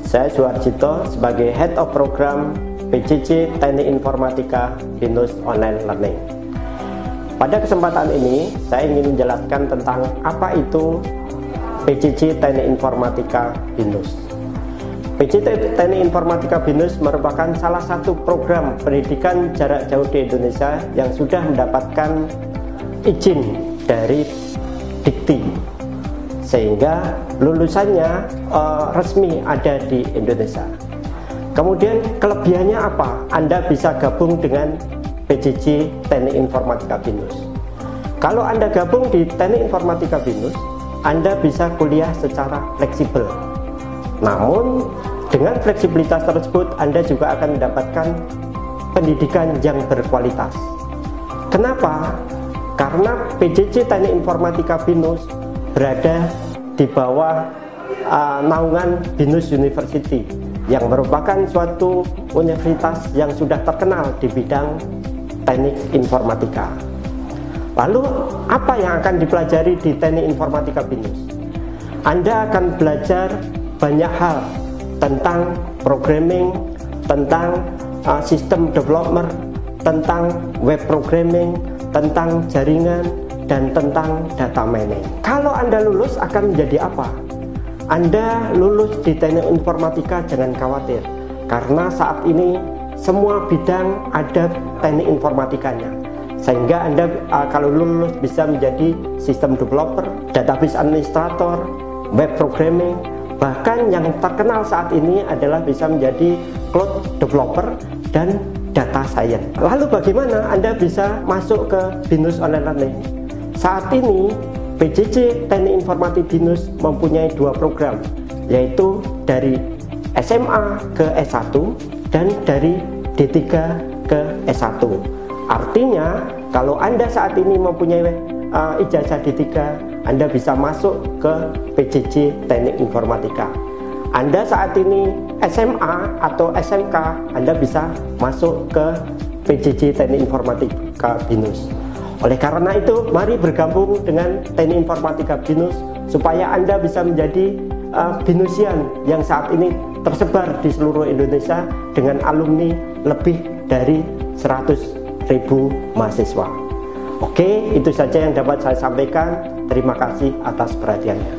Saya Suharjito sebagai Head of Program PJJ Teknik Informatika BINUS Online Learning. Pada kesempatan ini, saya ingin menjelaskan tentang apa itu PJJ Teknik Informatika BINUS. PJJ Teknik Informatika BINUS merupakan salah satu program pendidikan jarak jauh di Indonesia yang sudah mendapatkan izin dari Dikti, sehingga lulusannya resmi ada di Indonesia. Kemudian kelebihannya apa? Anda bisa gabung dengan PJJ Teknik Informatika BINUS. Kalau Anda gabung di Teknik Informatika BINUS, Anda bisa kuliah secara fleksibel. Namun dengan fleksibilitas tersebut Anda juga akan mendapatkan pendidikan yang berkualitas. Kenapa? Karena PJJ Teknik Informatika BINUS berada di bawah naungan BINUS University yang merupakan suatu universitas yang sudah terkenal di bidang teknik informatika. Lalu apa yang akan dipelajari di Teknik Informatika BINUS? Anda akan belajar banyak hal tentang programming, tentang sistem developer, tentang web programming, tentang jaringan, dan tentang data mining. Kalau Anda lulus akan menjadi apa? Anda lulus di Teknik Informatika jangan khawatir, karena saat ini semua bidang ada teknik informatikanya, sehingga Anda kalau lulus bisa menjadi sistem developer, database administrator, web programming, bahkan yang terkenal saat ini adalah bisa menjadi cloud developer dan data science. Lalu bagaimana Anda bisa masuk ke BINUS Online Learning? Saat ini PJJ Teknik Informatika BINUS mempunyai dua program, yaitu dari SMA ke S1 dan dari D3 ke S1. Artinya kalau Anda saat ini mempunyai ijazah D3, Anda bisa masuk ke PJJ Teknik Informatika. Anda saat ini SMA atau SMK, Anda bisa masuk ke PJJ Teknik Informatika BINUS. Oleh karena itu, mari bergabung dengan Teknik Informatika BINUS supaya Anda bisa menjadi BINUSian yang saat ini tersebar di seluruh Indonesia dengan alumni lebih dari 100.000 mahasiswa. Oke, itu saja yang dapat saya sampaikan. Terima kasih atas perhatiannya.